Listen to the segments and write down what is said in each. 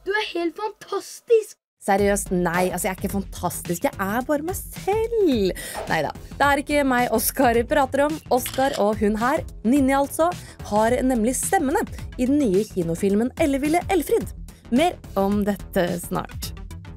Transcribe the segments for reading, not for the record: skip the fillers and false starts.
Du helt fantastisk! Seriøst, nei, altså jeg ikke fantastisk, jeg bare meg selv. Neida, det ikke meg Oscar prater om. Oscar og hun her, Ninni altså, har nemlig stemmene I den nye kinofilmen Elleville Elfrid. Mer om dette snart.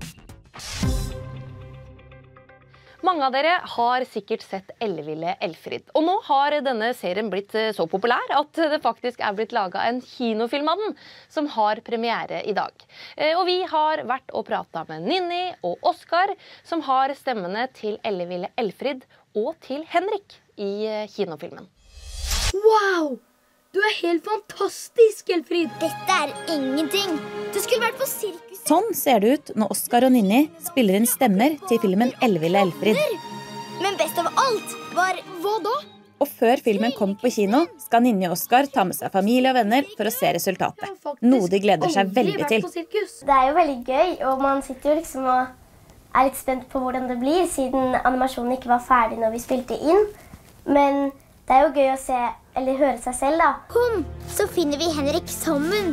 Mange av dere har sikkert sett Elleville Elfrid, og nå har denne serien blitt så populær at det faktisk blitt laget en kinofilm av den, som har premiere I dag. Og vi har vært og pratet med Ninni og Oscar, som har stemmene til Elleville Elfrid og til Henrik I kinofilmen. Wow! Du helt fantastisk, Elfrid! Dette ingenting! Du skulle vært på sirkus! Sånn ser det ut når Oscar og Ninni spiller inn stemmer til filmen Elleville Elfrid. Men best av alt var... Hva da? Og før filmen kommer på kino, skal Ninni og Oscar ta med seg familie og venner for å se resultatet. Noe de gleder seg veldig til. Det jo veldig gøy, og man sitter jo liksom og litt spent på hvordan det blir, siden animasjonen ikke var ferdig når vi spilte inn. Men det jo gøy å se, eller høre seg selv da. Kom, så finner vi Henrik sammen.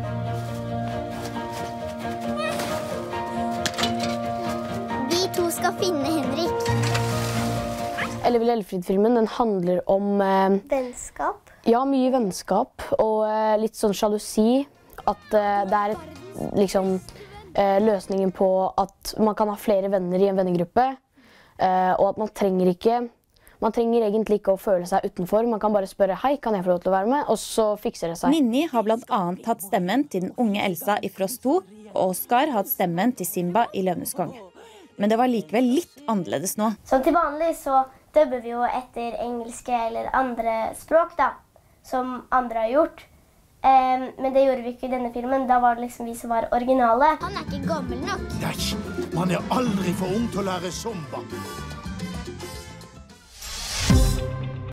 Vi to skal finne Henrik. Elleville Elfrid-filmen, den handler om... Vennskap? Ja, mye vennskap, og litt sånn sjalusi. At det liksom løsningen på at man kan ha flere venner I en vennegruppe, og at man trenger egentlig ikke å føle seg utenfor. Man kan bare spørre, hei, kan jeg få lov til å være med? Og så fikser det seg. Ninni har blant annet hatt stemmen til den unge Elsa I Frost 2, og Oscar har hatt stemmen til Simba I Løvenes konge. Men det var likevel litt annerledes nå. Så til vanlig så dubber vi jo etter engelske eller andre språk da, som andre har gjort. Men det gjorde vi ikke I denne filmen, da var det liksom vi som var originale. Han ikke gammel nok. Nei, man aldri for ung til å lære zumba.